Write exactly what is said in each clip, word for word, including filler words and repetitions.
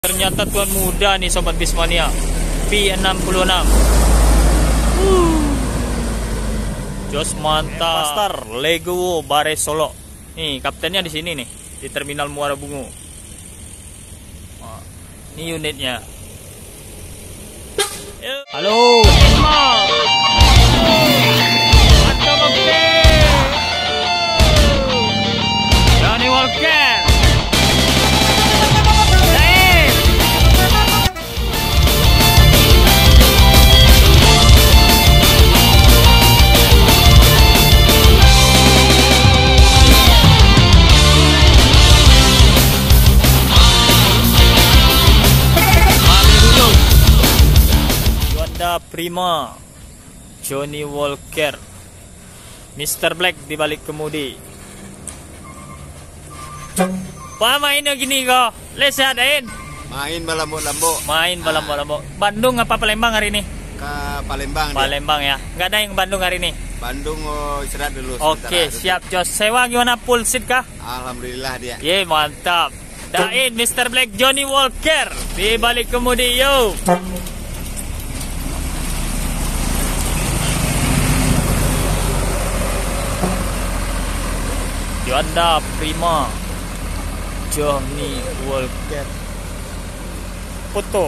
Ternyata tuan muda nih Sobat Bismania, P enam puluh enam. uh. Jos mantap. Pastar Legowo Bare Solo. Nih kaptennya di sini nih, di Terminal Muara Bungu. Nah, ini unitnya. Halo Isma. Mantap oke. Johnny Walker. Prima, Johnny Walker, mister Black di balik kemudi. Pak mainnya gini kok, lesadain. Main balambok-lambok. Main balambok-lambok. Bandung apa Palembang hari ini? Ke Palembang. Palembang dia. Ya. Nggak ada yang Bandung hari ini. Bandung oh, istirahat dulu. Oke, siap Jos. Sewa gimana, full seat kah? Alhamdulillah dia. Ye, mantap. Dain mister Black Johnny Walker di balik kemudi yo. Juanda Prima, Johnny Walker. Foto.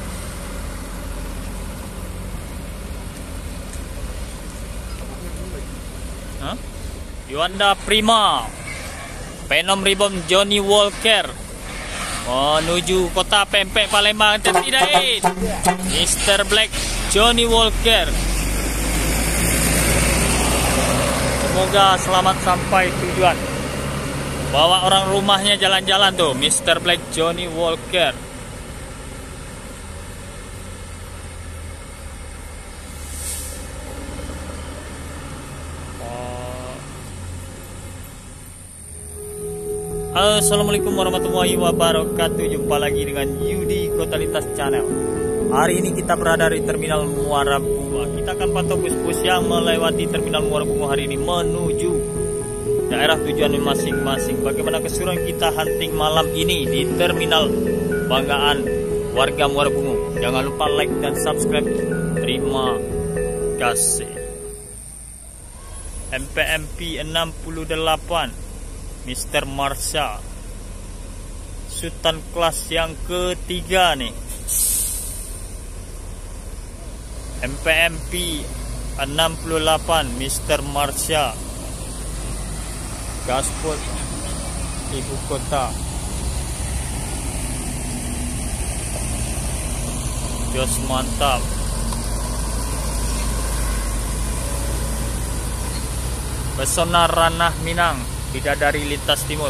Hah? Juanda Prima, Venom Ribom Johnny Walker menuju kota Pempek Palembang. Tidak, mister Black Johnny Walker. Semoga selamat sampai tujuan. Bawa orang rumahnya jalan-jalan tuh, mister Black Johnny Walker. Halo, assalamualaikum warahmatullahi wabarakatuh. Jumpa lagi dengan Yudi Kotalitas Channel. Hari ini kita berada di Terminal Muara Bungu. Kita akan pantau bus-bus yang melewati Terminal Muara Bungu hari ini menuju daerah tujuan masing-masing. Bagaimana keseruan kita hunting malam ini di Terminal Banggaan warga Muara Bungu. Jangan lupa like dan subscribe. Terima kasih. M P M P enam puluh delapan mister Marsha, Sultan kelas yang ketiga nih. M P M P enam puluh delapan mister Marsha, Gaspol ibu kota. Jos mantap. Pesona Ranah Minang, Bidadari Lintas Timur.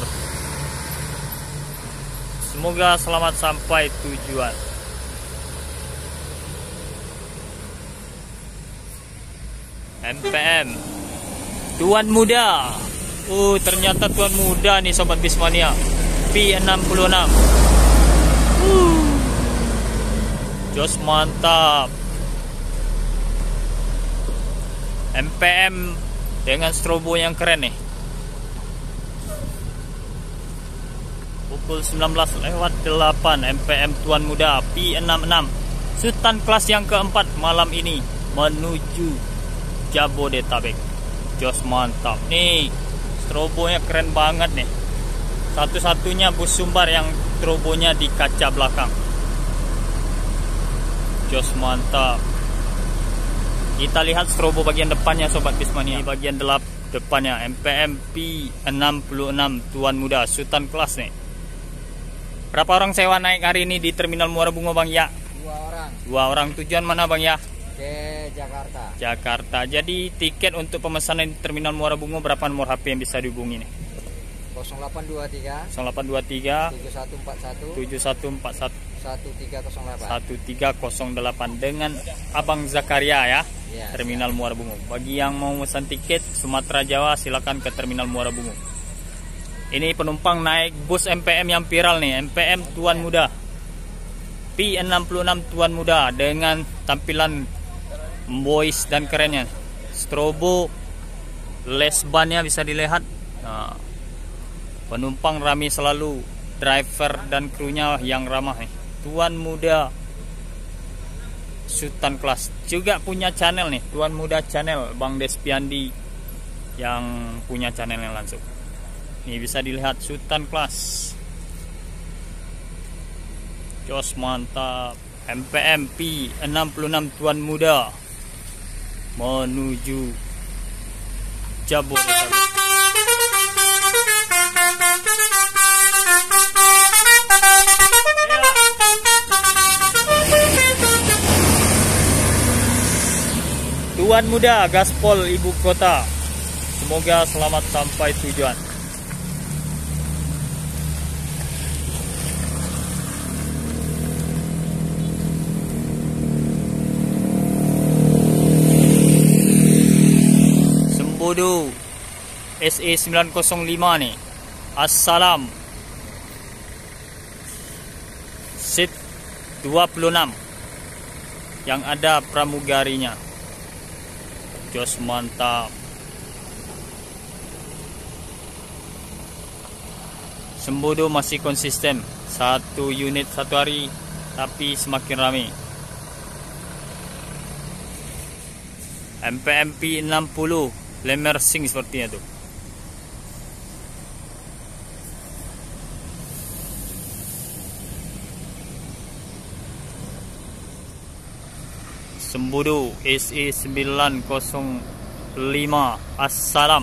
Semoga selamat sampai tujuan. M P M Tuan Muda. Uh, ternyata Tuan Muda nih Sobat Bismania, P enam puluh enam. uh. Jos mantap. M P M dengan strobo yang keren nih. Pukul sembilan belas lewat delapan, M P M Tuan Muda P enam puluh enam, Sultan kelas yang keempat malam ini menuju Jabodetabek. Jos mantap nih, strobonya keren banget nih. Satu-satunya bus Sumbar yang strobonya di kaca belakang. Jos mantap. Kita lihat strobo bagian depannya Sobat Bismania. Di bagian delap depannya M P M P enam puluh enam Tuan Muda Sultan kelas nih. Berapa orang sewa naik hari ini di Terminal Muara Bungu Bang ya? Dua orang. Dua orang. Tujuan mana Bang ya? Ke Jakarta. Jakarta. Jadi tiket untuk pemesanan di Terminal Muara Bungu berapa nomor H P yang bisa dihubungi nih? nol delapan dua tiga nol delapan dua tiga tujuh satu empat satu tujuh satu empat satu satu tiga nol delapan satu tiga nol delapan dengan Abang Zakaria ya. Ya, Terminal siap. Muara Bungu. Bagi yang mau pesan tiket Sumatera Jawa silakan ke Terminal Muara Bungu. Ini penumpang naik bus M P M yang viral nih, M P M Tuan Muda P enam puluh enam Tuan Muda dengan tampilan boys dan kerennya. Strobo, les bannya bisa dilihat. Nah, penumpang ramai selalu, driver dan krunya yang ramah nih. Tuan Muda Sultan Class juga punya channel nih, Tuan Muda Channel, Bang Despiandi yang punya channel yang langsung. Ini bisa dilihat Sultan Class. Jos mantap. M P M P enam puluh enam Tuan Muda menuju Jabodetabek. Tuan Muda Gaspol Ibu Kota, semoga selamat sampai tujuan. Sembodo S E sembilan nol lima nih. Assalam. Sit dua puluh enam yang ada pramugarinya. Jos mantap. Sembodo masih konsisten, satu unit satu hari, tapi semakin ramai. M P M P enam puluh Lemersing sepertinya tuh. Sembodo S E sembilan nol lima. Assalam.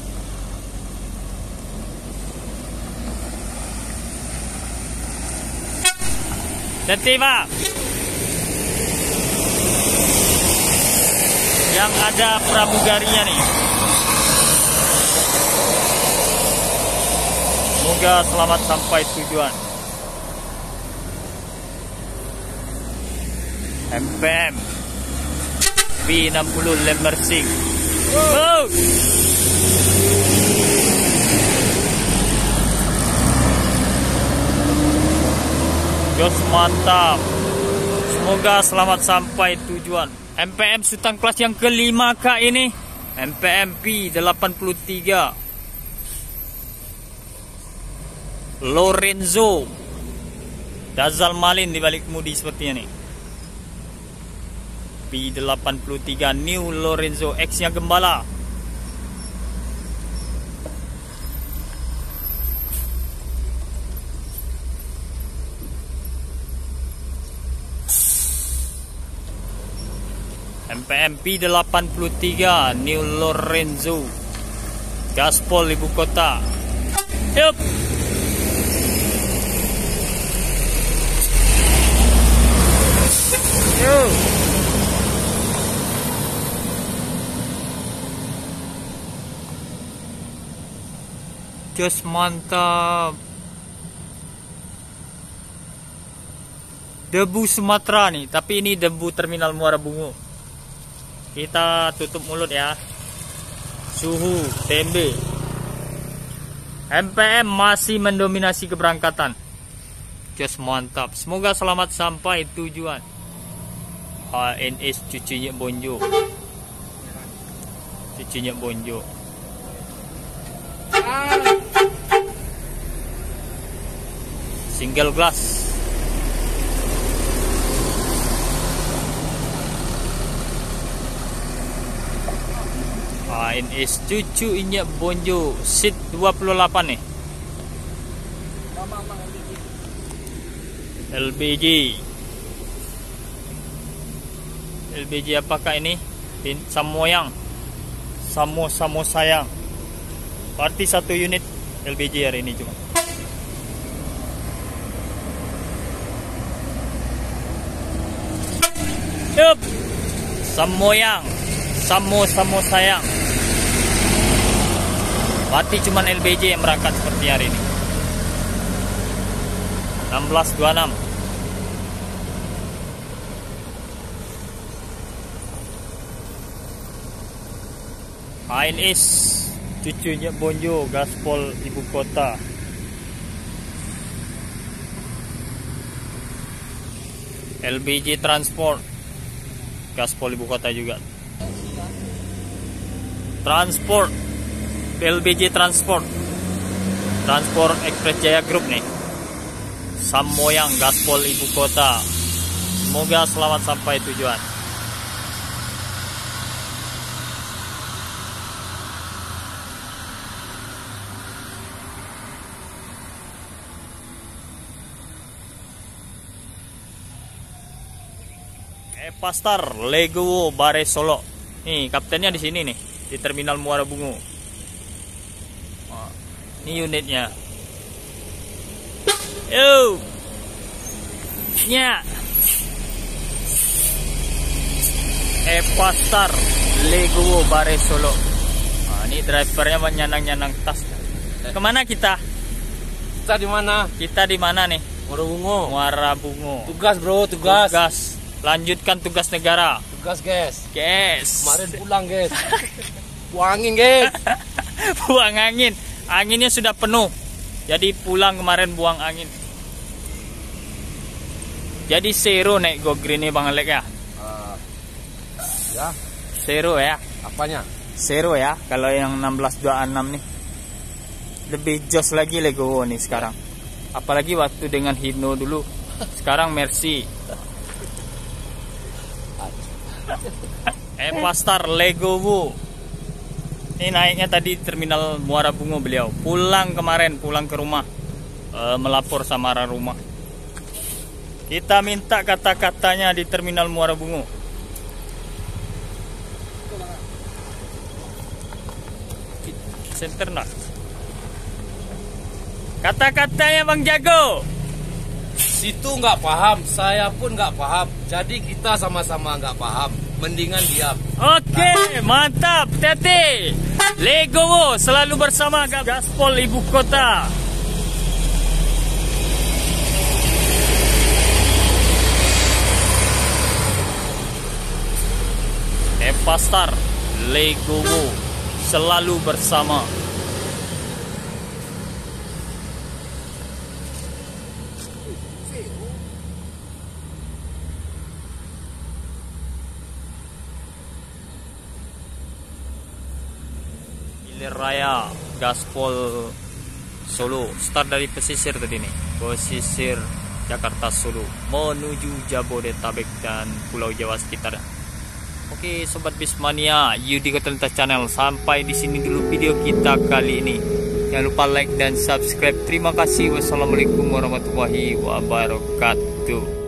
Detiva yang ada pramugarinya nih. Semoga selamat sampai tujuan. M P M B enam puluh Lemersing. Oh. Jos mantap. Semoga selamat sampai tujuan. M P M Sultan Class yang kelima kak ini. M P M P delapan puluh tiga Lorenzo Dazal Malin di balik kemudi sepertinya nih. P delapan puluh tiga New Lorenzo X-nya Gembala. M P M P delapan puluh tiga New Lorenzo Gaspol Ibu Kota. Yup. Yup. Jos mantap. Debu Sumatera nih, tapi ini debu terminal Muara Bungo. Kita tutup mulut ya. Suhu T M B. M P M masih mendominasi keberangkatan. Jos mantap. Semoga selamat sampai tujuan. H N S cucunya Bonjo. Cucunya Bonjo. Single glass. H N S cucunya Bonjo. Seat dua puluh delapan nih. L B J. L B J apakah ini? Samoyang. Samo Samo sayang. Berarti satu unit L B J hari ini cuma. Yup. Samoyang. Samo Samo sayang. Berarti cuma L B J yang berangkat seperti hari ini. enam belas dua puluh enam. H N S cucunya Bonjo Gaspol Ibu Kota. L B J Transport Gaspol Ibu Kota juga. Transport L B J Transport Transport Express Jaya Group nih. Sammoyang, gaspol ibu kota. Semoga selamat sampai tujuan. Epastar Legowo Bare Solo. Nih kaptennya di sini nih, di Terminal Muara Bungo. Oh, ini unitnya. Yo, nya. Epastar Legowo Bare Solo. Nah, ini drivernya nyanang-nyanang tas. Kemana kita? Kita di mana? Kita di mana nih? Muara Bungo. Muara Bungo. Tugas bro, tugas. Tugas. Lanjutkan tugas negara. Tugas guys. Guys. Kemarin pulang guys. Buang angin guys. Buang angin. Anginnya sudah penuh. Jadi pulang kemarin buang angin. Jadi zero naik go green nih Bang Alek ya. Uh, ya. Zero ya. Apanya? Zero ya. Kalau yang enam belas dua puluh enam nih. Lebih jos lagi Legowo nih sekarang. Apalagi waktu dengan Hino dulu. Sekarang Mercy. Epastar Legowo. Ini naiknya tadi Terminal Muara Bungo beliau. Pulang kemarin, pulang ke rumah, e, melapor sama arah rumah. Kita minta kata-katanya di Terminal Muara Bungo. Center nak. Kata-katanya Bang Jago. Situ nggak paham, saya pun nggak paham. Jadi kita sama-sama nggak paham. Mendingan diam. Oke, mantap, Tete. Legowo selalu bersama gaspol ibu kota. Epastar Legowo selalu bersama. Raya gaspol Solo, start dari pesisir tadi nih, pesisir Jakarta Solo menuju Jabodetabek dan Pulau Jawa sekitar. Oke sobat Bismania, Yudi Kotalintas Channel, sampai di sini dulu video kita kali ini. Jangan lupa like dan subscribe. Terima kasih. Wassalamualaikum warahmatullahi wabarakatuh.